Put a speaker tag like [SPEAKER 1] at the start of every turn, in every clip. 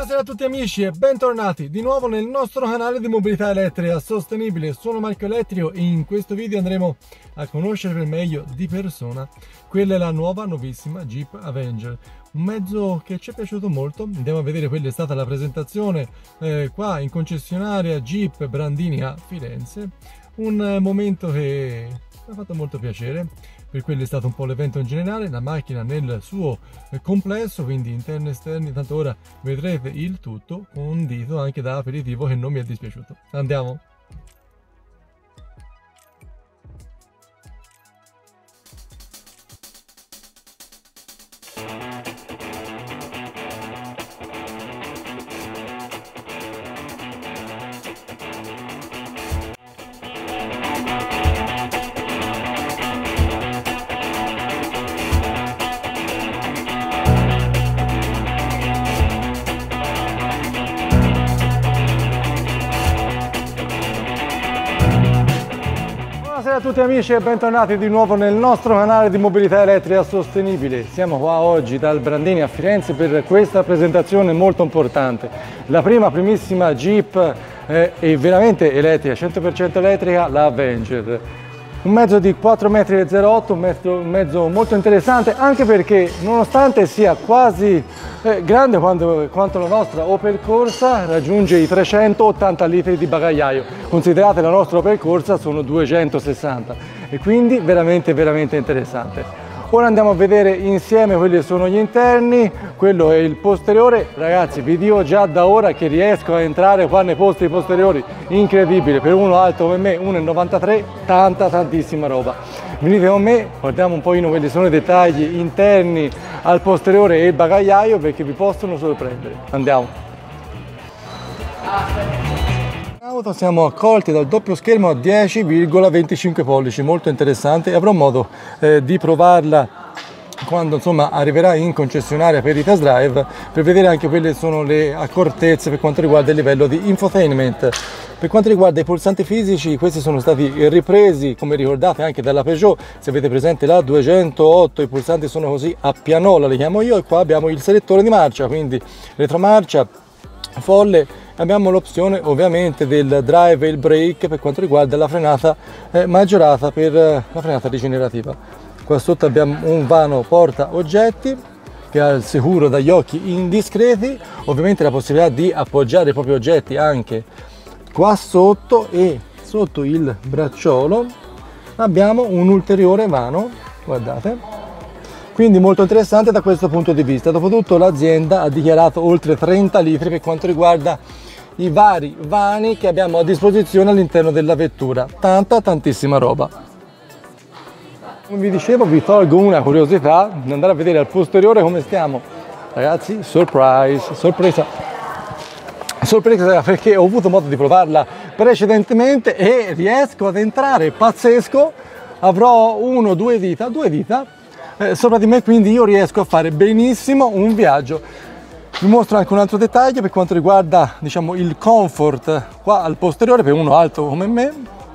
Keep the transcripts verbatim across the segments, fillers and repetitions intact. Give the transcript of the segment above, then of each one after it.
[SPEAKER 1] Buonasera a tutti amici e bentornati di nuovo nel nostro canale di mobilità elettrica sostenibile. Sono Marco Elettrico e in questo video andremo a conoscere per meglio di persona quella è la nuova nuovissima Jeep Avenger, un mezzo che ci è piaciuto molto. Andiamo a vedere quella è stata la presentazione eh, qua in concessionaria Jeep Brandini a Firenze, un momento che mi ha fatto molto piacere. Per quello è stato un po' l'evento in generale, la macchina nel suo complesso, quindi interni e esterni. Tanto ora vedrete il tutto condito anche da aperitivo che non mi è dispiaciuto. Andiamo! Buonasera a tutti amici e bentornati di nuovo nel nostro canale di mobilità elettrica sostenibile. Siamo qua oggi dal Brandini a Firenze per questa presentazione molto importante. La prima, primissima Jeep eh, è veramente elettrica, cento per cento elettrica, la Avenger. Un mezzo di quattro virgola zero otto metri, un mezzo, un mezzo molto interessante anche perché nonostante sia quasi eh, grande quanto, quanto la nostra Opel Corsa, raggiunge i trecentottanta litri di bagagliaio. Considerate la nostra Opel Corsa sono duecentosessanta e quindi veramente veramente interessante. Ora andiamo a vedere insieme quelli che sono gli interni. Quello è il posteriore. Ragazzi, vi dico già da ora che riesco a entrare qua nei posti posteriori, incredibile, per uno alto come me, uno virgola novantatré, tanta tantissima roba. Venite con me, guardiamo un po' quelli sono i dettagli interni al posteriore e il bagagliaio perché vi possono sorprendere. Andiamo. Auto siamo accolti dal doppio schermo a dieci virgola venticinque pollici, molto interessante. Avrò modo eh, di provarla quando insomma arriverà in concessionaria per i test drive, per vedere anche quelle sono le accortezze per quanto riguarda il livello di infotainment. Per quanto riguarda i pulsanti fisici, questi sono stati ripresi, come ricordate, anche dalla Peugeot. Se avete presente la duecentootto, i pulsanti sono così a pianola, li chiamo io, e qua abbiamo il selettore di marcia, quindi retromarcia, folle. Abbiamo l'opzione ovviamente del drive e il brake per quanto riguarda la frenata eh, maggiorata per eh, la frenata rigenerativa. Qua sotto abbiamo un vano porta oggetti che ha il sicuro dagli occhi indiscreti, ovviamente la possibilità di appoggiare i propri oggetti anche qua sotto, e sotto il bracciolo abbiamo un ulteriore vano, guardate. Quindi molto interessante da questo punto di vista. Dopotutto l'azienda ha dichiarato oltre trenta litri per quanto riguarda i vari vani che abbiamo a disposizione all'interno della vettura. Tanta tantissima roba. Come vi dicevo, vi tolgo una curiosità di andare a vedere al posteriore come stiamo. Ragazzi, surprise, sorpresa. Sorpresa perché ho avuto modo di provarla precedentemente e riesco ad entrare, pazzesco. Avrò uno, due dita, due dita Eh, sopra di me, quindi io riesco a fare benissimo un viaggio. Vi mostro anche un altro dettaglio per quanto riguarda, diciamo, il comfort qua al posteriore per uno alto come me.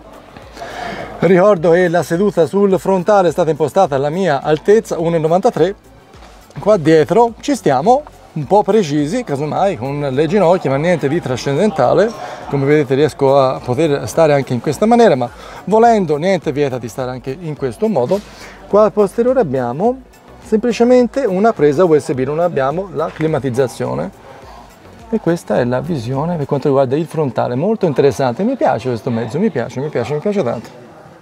[SPEAKER 1] Ricordo che la seduta sul frontale è stata impostata alla mia altezza, uno virgola novantatré. Qua dietro ci stiamo un po' precisi, casomai con le ginocchia, ma niente di trascendentale. Come vedete riesco a poter stare anche in questa maniera, ma volendo niente vieta di stare anche in questo modo. Qua al posteriore abbiamo semplicemente una presa U S B, non abbiamo la climatizzazione. E questa è la visione per quanto riguarda il frontale, molto interessante. Mi piace questo mezzo, mi piace, mi piace, mi piace tanto.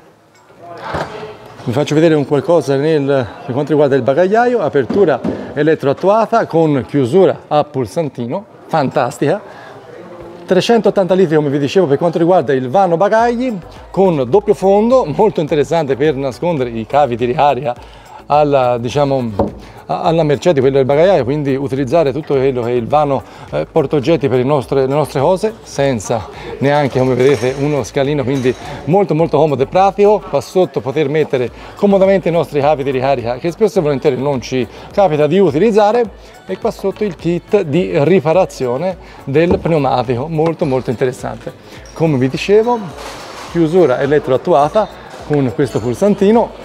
[SPEAKER 1] Vi faccio vedere un qualcosa nel, per quanto riguarda il bagagliaio, apertura elettroattuata con chiusura a pulsantino, fantastica. trecentottanta litri come vi dicevo per quanto riguarda il vano bagagli, con doppio fondo, molto interessante per nascondere i cavi di ricarica alla, diciamo, alla mercé di quello del bagagliaio, quindi utilizzare tutto quello che è il vano eh, portaoggetti per le nostre, le nostre cose senza neanche, come vedete, uno scalino, quindi molto molto comodo e pratico. Qua sotto poter mettere comodamente i nostri cavi di ricarica che spesso e volentieri non ci capita di utilizzare, e qua sotto il kit di riparazione del pneumatico, molto molto interessante. Come vi dicevo, chiusura elettroattuata con questo pulsantino.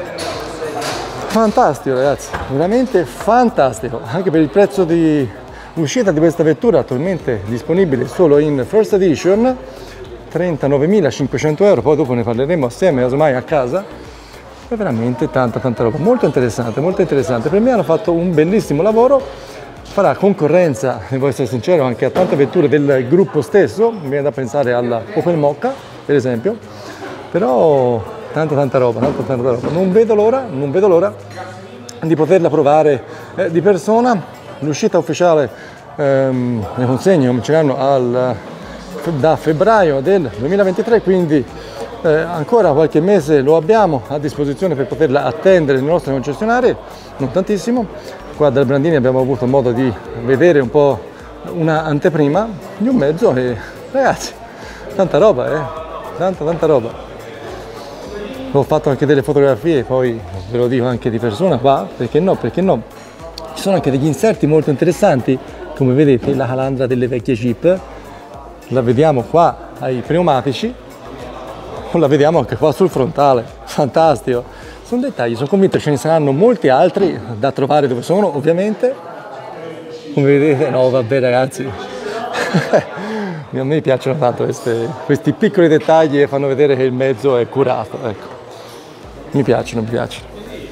[SPEAKER 1] Fantastico ragazzi, veramente fantastico, anche per il prezzo di L'uscita di questa vettura attualmente disponibile solo in First Edition, trentanovemilacinquecento euro, poi dopo ne parleremo assieme casomai a casa. È veramente tanta tanta roba, molto interessante, molto interessante. Per me hanno fatto un bellissimo lavoro, farà concorrenza, devo essere sincero, anche a tante vetture del gruppo stesso, mi viene da pensare alla Opel Mokka per esempio, però tanta tanta roba, tanta tanta roba. Non vedo l'ora, non vedo l'ora di poterla provare eh, di persona. L'uscita ufficiale ehm, le consegne cominceranno al, da febbraio del duemilaventitré, quindi eh, ancora qualche mese lo abbiamo a disposizione per poterla attendere nelle nostre concessionarie, non tantissimo. Qua dal Brandini abbiamo avuto modo di vedere un po' una anteprima di un mezzo e ragazzi, tanta roba, eh? tanta tanta roba. Ho fatto anche delle fotografie, poi ve lo dico anche di persona qua, perché no, perché no. Ci sono anche degli inserti molto interessanti, come vedete la calandra delle vecchie Jeep, la vediamo qua ai pneumatici, o la vediamo anche qua sul frontale, fantastico. Sono dettagli, sono convinto ce ne saranno molti altri da trovare dove sono, ovviamente. Come vedete, no vabbè ragazzi, a me piacciono tanto queste, questi piccoli dettagli che fanno vedere che il mezzo è curato, ecco. Mi piacciono, mi piacciono.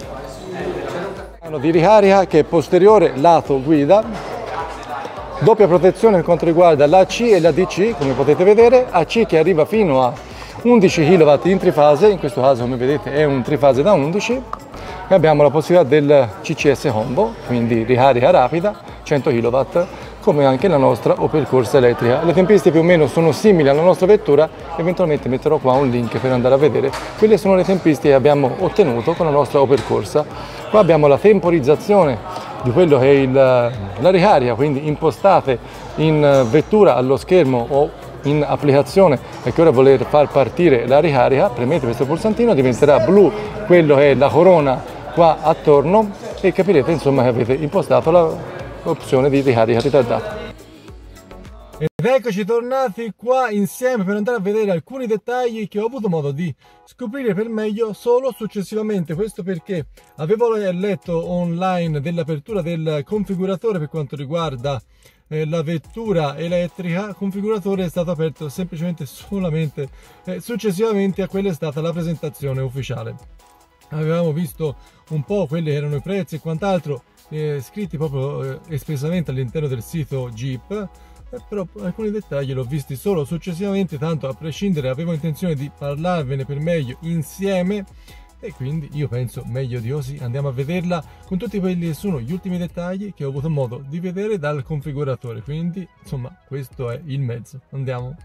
[SPEAKER 1] Di ricarica che è posteriore lato guida, doppia protezione per quanto riguarda l'A C e la D C, come potete vedere, A C che arriva fino a undici chilowatt in trifase, in questo caso come vedete è un trifase da undici, e abbiamo la possibilità del C C S combo, quindi ricarica rapida, cento chilowatt, come anche la nostra Opel Corsa elettrica. Le tempistiche più o meno sono simili alla nostra vettura, eventualmente metterò qua un link per andare a vedere. Quelle sono le tempistiche che abbiamo ottenuto con la nostra Opel Corsa. Qua abbiamo la temporizzazione di quello che è il, la ricarica, quindi impostate in vettura allo schermo o in applicazione, e che ora voler far partire la ricarica, premete questo pulsantino, diventerà blu quello che è la corona qua attorno e capirete insomma che avete impostato l'opzione di ricarica ritardata. Ed eccoci tornati qua insieme per andare a vedere alcuni dettagli che ho avuto modo di scoprire per meglio solo successivamente. Questo perché avevo letto online dell'apertura del configuratore per quanto riguarda eh, la vettura elettrica. Il configuratore è stato aperto semplicemente solamente eh, successivamente a quella è stata la presentazione ufficiale. Avevamo visto un po' quelli che erano i prezzi e quant'altro eh, scritti proprio eh, espressamente all'interno del sito Jeep. Eh, però alcuni dettagli l'ho visti solo successivamente, tanto a prescindere avevo intenzione di parlarvene per meglio insieme e quindi io penso meglio di così andiamo a vederla con tutti quelli che sono gli ultimi dettagli che ho avuto modo di vedere dal configuratore. Quindi insomma questo è il mezzo, andiamo.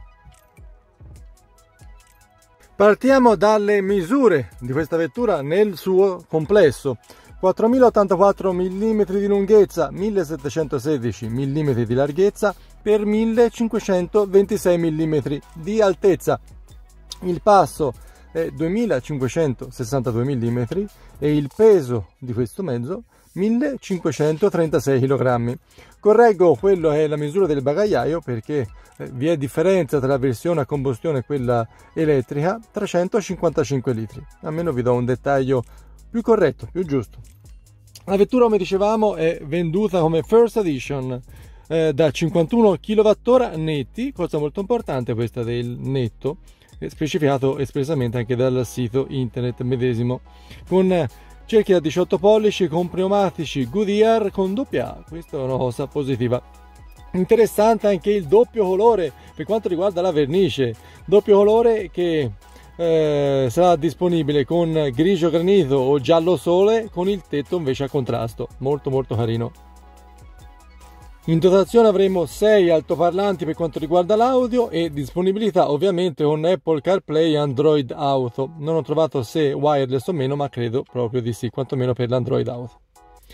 [SPEAKER 1] Partiamo dalle misure di questa vettura nel suo complesso. quattromila ottantaquattro millimetri di lunghezza, millesettecentosedici millimetri di larghezza per millecinquecentoventisei millimetri di altezza. Il passo è duemilacinquecentosessantadue millimetri e il peso di questo mezzo millecinquecentotrentasei chilogrammi. Correggo quello che è la misura del bagagliaio perché vi è differenza tra la versione a combustione e quella elettrica, trecentocinquantacinque litri. Almeno vi do un dettaglio più corretto, più giusto. La vettura, come dicevamo, è venduta come First Edition eh, da cinquantuno chilowattora netti, cosa molto importante questa del netto, specificato espressamente anche dal sito internet medesimo, con cerchi da diciotto pollici, con pneumatici Goodyear con doppia A. Questa è una cosa positiva. Interessante anche il doppio colore per quanto riguarda la vernice, doppio colore che eh, sarà disponibile con grigio granito o giallo sole, con il tetto invece a contrasto, molto molto carino. In dotazione avremo sei altoparlanti per quanto riguarda l'audio e disponibilità ovviamente con Apple CarPlay e Android Auto. Non ho trovato se wireless o meno, ma credo proprio di sì, quantomeno per l'Android Auto.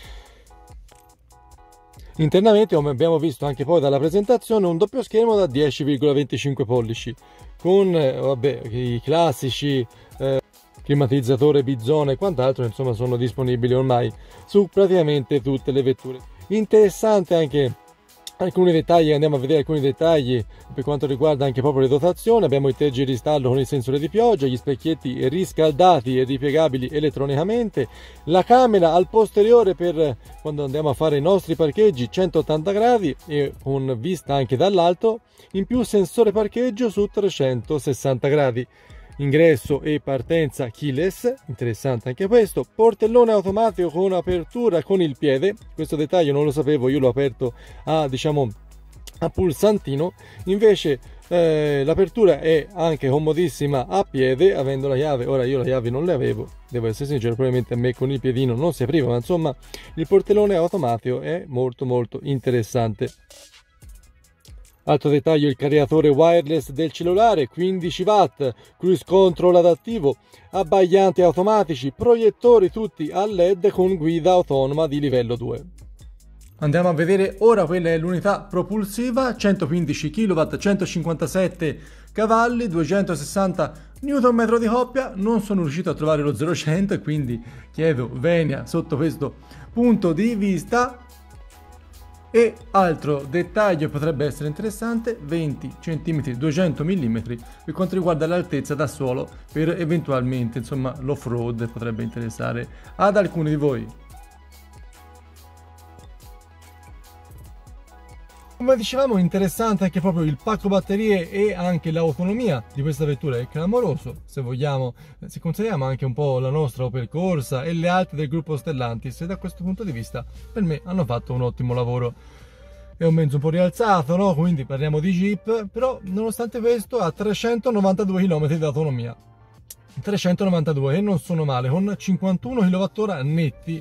[SPEAKER 1] Internamente, come abbiamo visto anche poi dalla presentazione, un doppio schermo da dieci virgola venticinque pollici con eh, vabbè, i classici eh, climatizzatore bizone e quant'altro, insomma sono disponibili ormai su praticamente tutte le vetture. Interessante anche alcuni dettagli, andiamo a vedere alcuni dettagli per quanto riguarda anche proprio le dotazioni. Abbiamo i teggi di ristallo con il sensore di pioggia, gli specchietti riscaldati e ripiegabili elettronicamente, la camera al posteriore per quando andiamo a fare i nostri parcheggi centottanta gradi e con vista anche dall'alto, in più sensore parcheggio su trecentosessanta gradi. Ingresso e partenza keyless, interessante anche questo. Portellone automatico con apertura con il piede, questo dettaglio non lo sapevo, io l'ho aperto a diciamo a pulsantino, invece eh, l'apertura è anche comodissima a piede avendo la chiave. Ora io la chiave non le avevo, devo essere sincero, probabilmente a me con il piedino non si apriva, ma insomma il portellone automatico è molto molto interessante. Altro dettaglio, il caricatore wireless del cellulare, quindici watt, cruise control adattivo, abbaglianti automatici, proiettori tutti a led con guida autonoma di livello due. Andiamo a vedere ora quella è l'unità propulsiva, centoquindici chilowatt, centocinquantasette cavalli, duecentosessanta newton metro di coppia. Non sono riuscito a trovare lo zero cento e quindi chiedo venia sotto questo punto di vista. E altro dettaglio potrebbe essere interessante, venti centimetri, duecento millimetri per quanto riguarda l'altezza da suolo, per eventualmente insomma l'off-road potrebbe interessare ad alcuni di voi. Come dicevamo, interessante anche proprio il pacco batterie e anche l'autonomia di questa vettura, è clamoroso se vogliamo, se consideriamo anche un po' la nostra Opel Corsa e le altre del gruppo Stellantis, e da questo punto di vista per me hanno fatto un ottimo lavoro. È un mezzo un po' rialzato, no? Quindi parliamo di Jeep, però nonostante questo ha trecentonovantadue chilometri di autonomia, trecentonovantadue che non sono male, con cinquantuno chilowattora netti,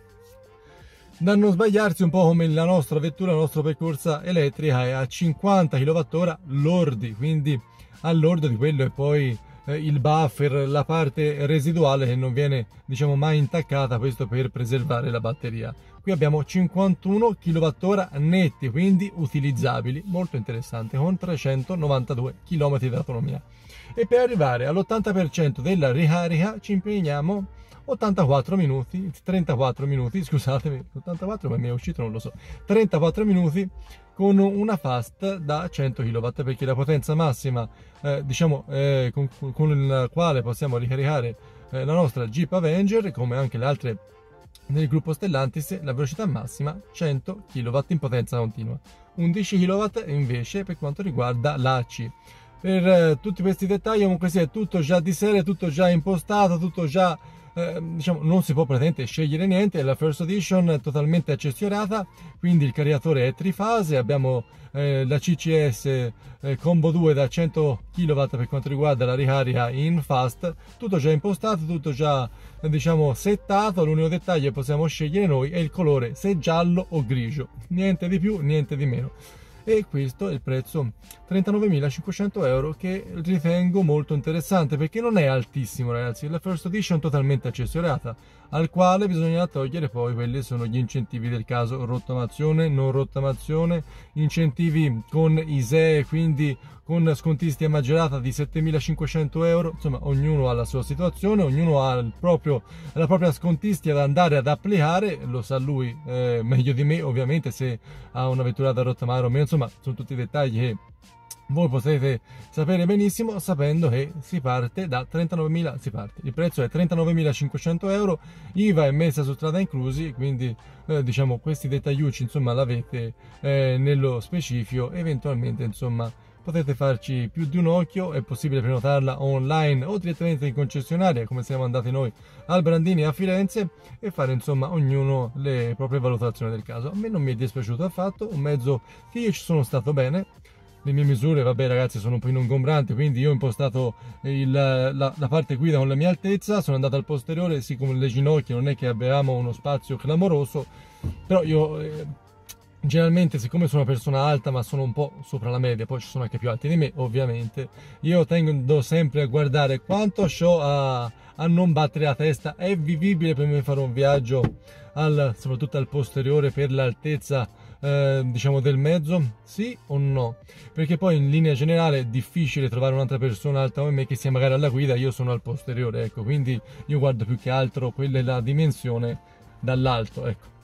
[SPEAKER 1] da non sbagliarsi un po' come la nostra vettura, la nostra percorsa elettrica è a cinquanta chilowattora lordi, quindi all'ordo di quello e poi eh, il buffer, la parte residuale che non viene diciamo mai intaccata, questo per preservare la batteria. Qui abbiamo cinquantuno chilowattora netti, quindi utilizzabili, molto interessante, con trecentonovantadue chilometri di autonomia. E per arrivare all'ottanta per cento della ricarica ci impegniamo ottantaquattro minuti, trentaquattro minuti, scusatemi, ottantaquattro ma mi è uscito, non lo so, trentaquattro minuti con una fast da cento chilowatt, perché la potenza massima eh, diciamo eh, con, con la quale possiamo ricaricare eh, la nostra Jeep Avenger, come anche le altre del gruppo Stellantis, la velocità massima cento chilowatt in potenza continua, undici chilowatt invece per quanto riguarda l'A C. Per eh, tutti questi dettagli comunque sia tutto già di serie, tutto già impostato, tutto già Eh, diciamo non si può praticamente scegliere niente. La First Edition totalmente accessorata, quindi il caricatore è trifase, abbiamo eh, la C C S eh, Combo due da cento chilowatt per quanto riguarda la ricarica in fast, tutto già impostato, tutto già eh, diciamo settato. L'unico dettaglio che possiamo scegliere noi è il colore, se giallo o grigio, niente di più, niente di meno. E questo è il prezzo, trentanovemilacinquecento euro, che ritengo molto interessante perché non è altissimo, ragazzi. La First Edition totalmente accessorata, al quale bisogna togliere poi quelli sono gli incentivi del caso, rottamazione, non rottamazione, incentivi con I S E E, quindi con scontisti a maggiorata di settemilacinquecento euro. Insomma, ognuno ha la sua situazione, ognuno ha il proprio, la propria scontistica da andare ad applicare, lo sa lui eh, meglio di me ovviamente, se ha una vettura da rottamare o meno. Insomma, sono tutti dettagli che voi potete sapere benissimo, sapendo che si parte da trentanovemila, si parte, il prezzo è trentanovemilacinquecento euro, I V A è messa su strada inclusi, quindi eh, diciamo questi dettagliucci insomma l'avete eh, nello specifico. Eventualmente insomma potete farci più di un occhio, è possibile prenotarla online o direttamente in concessionaria, come siamo andati noi al Brandini a Firenze, e fare insomma ognuno le proprie valutazioni del caso. A me non mi è dispiaciuto affatto, un mezzo che io ci sono stato bene. Le mie misure, vabbè ragazzi, sono un po' ingombranti, quindi io ho impostato il, la, la parte guida con la mia altezza, sono andato al posteriore, sì, come le ginocchia, non è che abbiamo uno spazio clamoroso, però io eh, generalmente, siccome sono una persona alta ma sono un po' sopra la media, poi ci sono anche più alti di me ovviamente, io tendo sempre a guardare quanto ho a, a non battere la testa. È vivibile per me fare un viaggio al, soprattutto al posteriore, per l'altezza eh, diciamo del mezzo, sì o no? Perché poi in linea generale è difficile trovare un'altra persona alta come me che sia magari alla guida, io sono al posteriore, ecco, quindi io guardo più che altro quella è la dimensione dall'alto, ecco.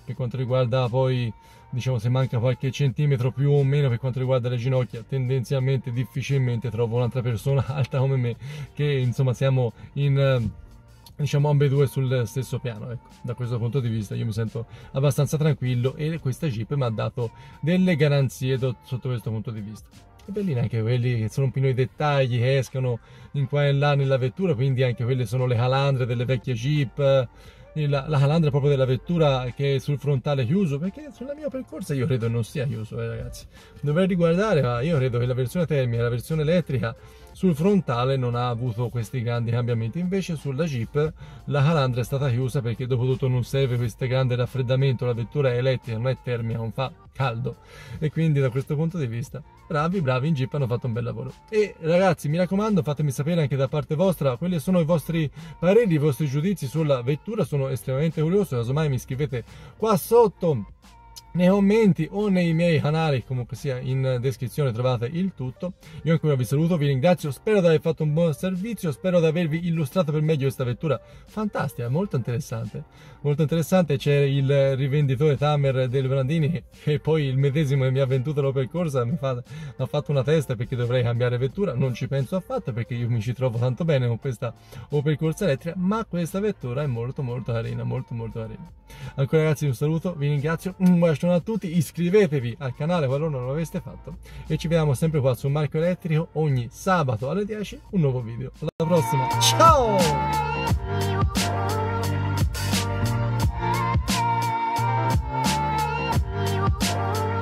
[SPEAKER 1] per quanto riguarda poi, diciamo, se manca qualche centimetro più o meno per quanto riguarda le ginocchia, tendenzialmente difficilmente trovo un'altra persona alta come me, che insomma siamo in, diciamo, ambedue sul stesso piano. Ecco, da questo punto di vista io mi sento abbastanza tranquillo e questa Jeep mi ha dato delle garanzie do, sotto questo punto di vista. E bellini anche quelli che sono un po' i dettagli che escono in qua e là nella vettura, quindi anche quelle sono le calandre delle vecchie Jeep, la, la calandra proprio della vettura che è sul frontale chiuso, perché sulla mia percorsa io credo non sia chiuso, eh, ragazzi. Dovrei riguardare, ma io credo che la versione termica e la versione elettrica sul frontale non ha avuto questi grandi cambiamenti, invece sulla Jeep la calandra è stata chiusa perché dopo tutto non serve questo grande raffreddamento, la vettura è elettrica, non è termica, non fa caldo, e quindi da questo punto di vista bravi bravi in Jeep, hanno fatto un bel lavoro. E ragazzi, mi raccomando, fatemi sapere anche da parte vostra quali sono i vostri pareri, i vostri giudizi sulla vettura, sono estremamente curioso, casomai mi scrivete qua sotto nei commenti o nei miei canali, comunque sia in descrizione trovate il tutto. Io ancora vi saluto, vi ringrazio, spero di aver fatto un buon servizio, spero di avervi illustrato per meglio questa vettura fantastica, molto interessante, molto interessante. C'è il rivenditore Tamer del Brandini che poi il medesimo che mi ha venduto la percorsa mi, fa, mi ha fatto una testa perché dovrei cambiare vettura, non ci penso affatto perché io mi ci trovo tanto bene con questa Opel Corsa elettrica, ma questa vettura è molto molto carina, molto molto carina. Ancora ragazzi un saluto, vi ringrazio, un bacio a tutti, iscrivetevi al canale qualora non l'aveste fatto e ci vediamo sempre qua su Marco Elettrico ogni sabato alle dieci, un nuovo video. Alla prossima, ciao!